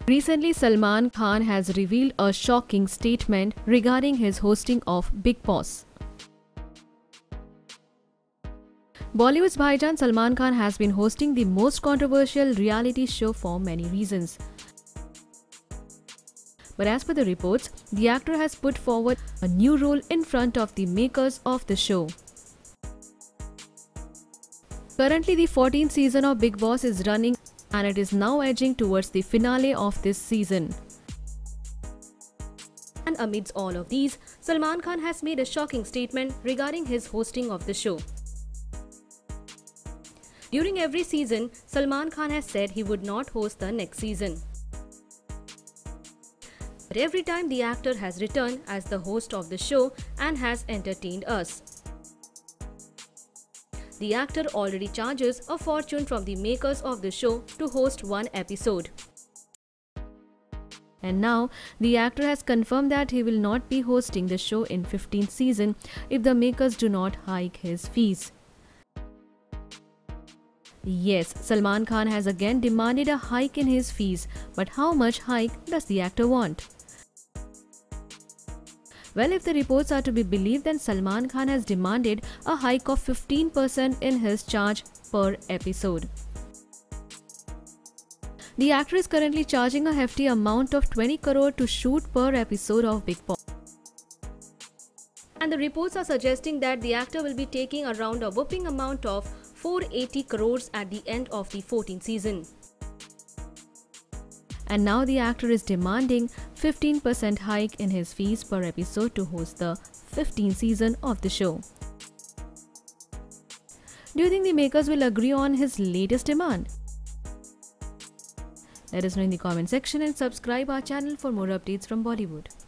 Recently, Salman Khan has revealed a shocking statement regarding his hosting of Bigg Boss. Bollywood's Bhaijan Salman Khan has been hosting the most controversial reality show for many reasons. But as per the reports, the actor has put forward a new rule in front of the makers of the show. Currently, the 14th season of Bigg Boss is running and it is now edging towards the finale of this season. And amidst all of these, Salman Khan has made a shocking statement regarding his hosting of the show. During every season, Salman Khan has said he would not host the next season. But every time the actor has returned as the host of the show and has entertained us. The actor already charges a fortune from the makers of the show to host one episode. And now, the actor has confirmed that he will not be hosting the show in 15th season if the makers do not hike his fees. Yes, Salman Khan has again demanded a hike in his fees, but how much hike does the actor want? Well, if the reports are to be believed, then Salman Khan has demanded a hike of 15% in his charge per episode. The actor is currently charging a hefty amount of 20 crore to shoot per episode of Bigg Boss. And the reports are suggesting that the actor will be taking around a whopping amount of 480 crores at the end of the 14th season. And now the actor is demanding 15% hike in his fees per episode to host the 15th season of the show. Do you think the makers will agree on his latest demand? Let us know in the comment section and subscribe our channel for more updates from Bollywood.